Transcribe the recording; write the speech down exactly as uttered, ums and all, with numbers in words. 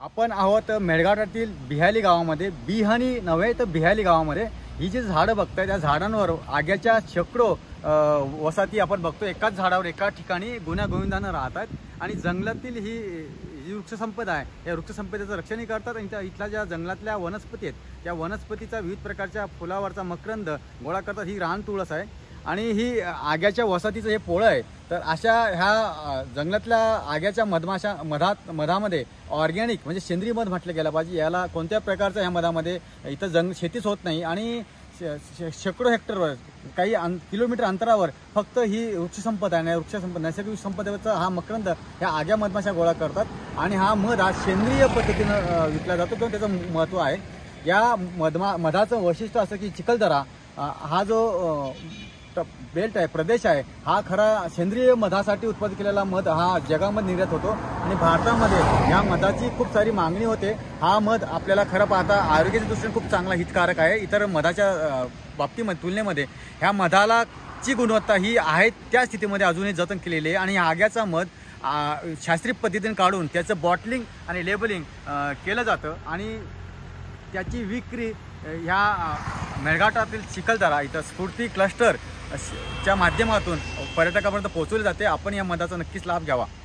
आपण आहोत मेळघाटातील बिहाली गावामध्ये. बिहानी नव्हे तर बिहाली गावामध्ये ही जी झाडं बघताय त्या झाडांवर आग्याच्या शेकडो वसाहती आपण बघतो. एकाच झाडावर एका ठिकाणी गुण्यागोविंदानं राहतात आणि जंगलातील ही जी वृक्षसंपदा आहे या वृक्षसंपदेचं रक्षणही करतात आणि त्या इथल्या ज्या जंगलातल्या वनस्पती आहेत त्या वनस्पतीचा विविध प्रकारच्या फुलावरचा मकरंद गोळा करतात. ही रान तुळस आहे आणि ही आग्याच्या वसाहतीचं हे पोळं आहे. तर अशा ह्या जंगलातल्या आग्याच्या मधमाशा मधात मधामध्ये ऑर्गॅनिक म्हणजे सेंद्रिय मध म्हटलं गेलं पाहिजे. याला कोणत्या प्रकारचं ह्या मधामध्ये इथं जंग शेतीच होत नाही आणि शेकडो हेक्टरवर काही अं किलोमीटर अंतरावर फक्त ही वृक्षसंपदा आहे. वृक्षसंपदा नैसर्गिक संपदेचा हा मकरंद ह्या आग्या मधमाशा गोळा करतात आणि हा मध हा सेंद्रिय पद्धतीनं विकला जातो किंवा त्याचं महत्त्व आहे. या मधमा मधाचं वैशिष्ट्य असं की चिखलदरा हा जो बेल्ट आहे प्रदेश आहे हा खरा सेंद्रिय मधासाठी उत्पादित केलेला मध हा जगामध्ये निर्यात होतो आणि भारतामध्ये या मधाची खूप सारी मागणी होते. हा मध आपल्याला खरं पाहता आरोग्याच्या दृष्टीने खूप चांगला हितकारक आहे. इतर मधाच्या बाबतीमध्ये तुलनेमध्ये ह्या मधाला ची गुणवत्ता ही आहे त्या स्थितीमध्ये अजूनही जतन केलेली आहे आणि आग्याचा मध शास्त्रीय पद्धतीने काढून त्याचं बॉटलिंग आणि लेबलिंग केलं जातं आणि त्याची विक्री ह्या मेळघाटातील चिखलदरा इथं स्फूर्ती क्लस्टर च्या माध्यमातून पर्यटकापर्यंत पोहोचवली जाते. आपण या मधाचा नक्कीच लाभ घ्यावा.